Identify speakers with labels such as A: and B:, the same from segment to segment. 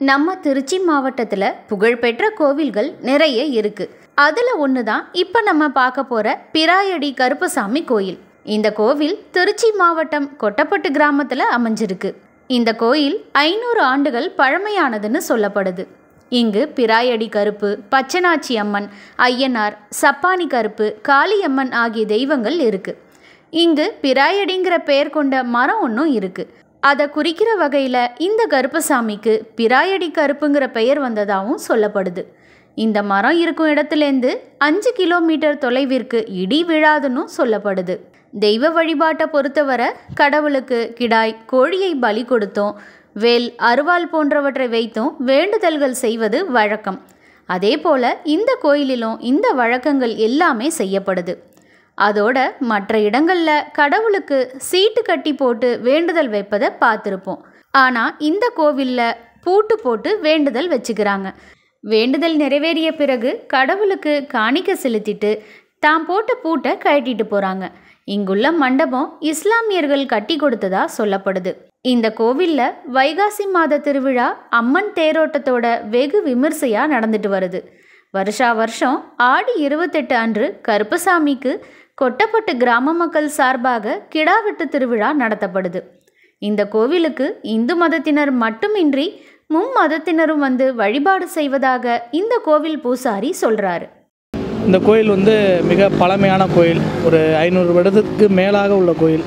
A: நம்ம திருச்சி மாவட்டத்தில் புகழ்பெற்ற கோவில்கள் நிறைய இருக்கு. அதில் ஒன்று தான் இப்போ நம்ம பார்க்க போகிற பிராயடி கருப்பசாமி கோயில். இந்த கோவில் திருச்சி மாவட்டம் கொட்டப்பட்டு கிராமத்தில் அமைஞ்சிருக்கு. இந்த கோயில் 500 ஆண்டுகள் பழமையானதுன்னு சொல்லப்படுது. இங்கு பிராயடி கருப்பு, பச்சனாச்சி அம்மன், ஐயனார், சப்பானி கருப்பு, காளியம்மன் ஆகிய தெய்வங்கள் இருக்கு. இங்கு பிராயடிங்கிற பெயர் கொண்ட மரம் ஒன்றும் இருக்கு. அதை குறிக்கிற வகையில் இந்த கருப்பசாமிக்கு பிராயடி கருப்புங்கிற பெயர் வந்ததாகவும் சொல்லப்படுது. இந்த மரம் இருக்கும் இடத்துலேருந்து 5 கிலோமீட்டர் தொலைவிற்கு இடி விழாதுன்னு சொல்லப்படுது. தெய்வ வழிபாட்டை பொறுத்தவரை கடவுளுக்கு கிடாய், கோழியை பலி கொடுத்தோம், வேல், அருவாள் போன்றவற்றை வைத்தும் வேண்டுதல்கள் செய்வது வழக்கம். அதே போல் இந்த கோயிலிலும் இந்த வழக்கங்கள் எல்லாமே செய்யப்படுது. அதோட மற்ற இடங்களில் கடவுளுக்கு சீட்டு கட்டி போட்டு வேண்டுதல் வைப்பதை பார்த்துருப்போம். ஆனால் இந்த கோவிலில் பூட்டு போட்டு வேண்டுதல் வச்சுக்கிறாங்க. வேண்டுதல் நிறைவேறிய பிறகு கடவுளுக்கு காணிக்கை செலுத்திட்டு தாம் போட்ட பூட்டை கழட்டிட்டு போகிறாங்க. இங்குள்ள மண்டபம் இஸ்லாமியர்கள் கட்டி கொடுத்ததா சொல்லப்படுது. இந்த கோவிலில் வைகாசி மாத திருவிழா அம்மன் தேரோட்டத்தோட வெகு விமர்சையாக நடந்துட்டு வருது. வருஷா வருஷம் ஆடி 28 அன்று கருப்பசாமிக்கு கொட்டப்பட்டு கிராம மக்கள் சார்பாக கிடாவெட்டு திருவிழா நடத்தப்படுது. இந்த கோவிலுக்கு இந்து மதத்தினர் மட்டுமின்றி மும்மதத்தினரும் வந்து வழிபாடு செய்வதாக இந்த கோவில் பூசாரி சொல்கிறாரு.
B: இந்த கோயில் மிக பழமையான கோயில். ஒரு 500 வருடத்துக்கு மேலாக உள்ள கோயில்.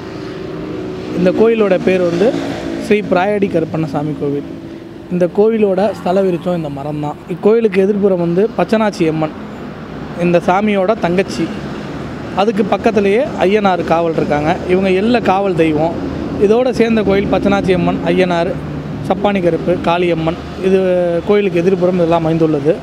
B: இந்த கோயிலோட பேர் ஸ்ரீ பிராயடி கருப்பண்ணசாமி கோவில். இந்த கோவிலோட ஸ்தல விருட்சம் இந்த மரம் தான். இக்கோயிலுக்கு எதிர்ப்புறம் பச்சனாச்சி அம்மன், இந்த சாமியோட தங்கச்சி. அதுக்கு பக்கத்துலேயே ஐயனார் காவல் இருக்காங்க. இவங்க எல்லா காவல் தெய்வம். இதோடு சேர்ந்த கோயில் பச்சனாச்சி அம்மன், ஐயனார், சப்பானி கருப்பு, காளியம்மன். இது கோயிலுக்கு எதிர்ப்புறம் இதெல்லாம் அமைந்துள்ளது.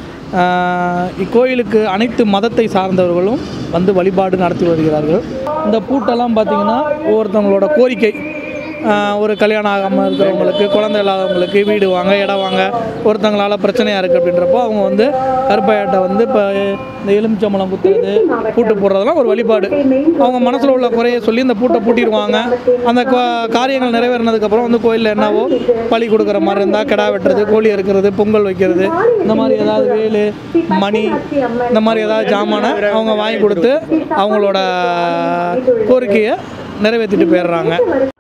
B: இக்கோயிலுக்கு அனைத்து மதத்தை சார்ந்தவர்களும் வழிபாடு நடத்தி வருகிறார்கள். இந்த பூட்டெல்லாம் பார்த்திங்கன்னா ஒவ்வொருத்தவங்களோட கோரிக்கை. ஒரு கல்யாணம் ஆகாமல் இருக்கிறவங்களுக்கு, குழந்தை இல்லாதவங்களுக்கு வீடு வாங்க, இடம் வாங்க, ஒருத்தங்களால் பிரச்சனையாக இருக்குது அப்படின்றப்போ அவங்க கருப்பையாட்டை இப்போ இந்த எலுமிச்சம்பழம் குத்துறது, பூட்டு போடுறதெல்லாம் ஒரு வழிபாடு. அவங்க மனசில் உள்ள குறையை சொல்லி இந்த பூட்டை பூட்டிடுவாங்க. அந்த காரியங்கள் நிறைவேறினதுக்கப்புறம் கோயிலில் என்னவோ பலி கொடுக்குற மாதிரி இருந்தால் கிடா வெட்டுறது, கோழி அறுக்கிறது, பொங்கல் வைக்கிறது, இந்த மாதிரி ஏதாவது வேலு, மணி, இந்த மாதிரி ஏதாவது ஜாமானை அவங்க வாங்கி கொடுத்து அவங்களோட கோரிக்கையை நிறைவேற்றிட்டு போயிடுறாங்க.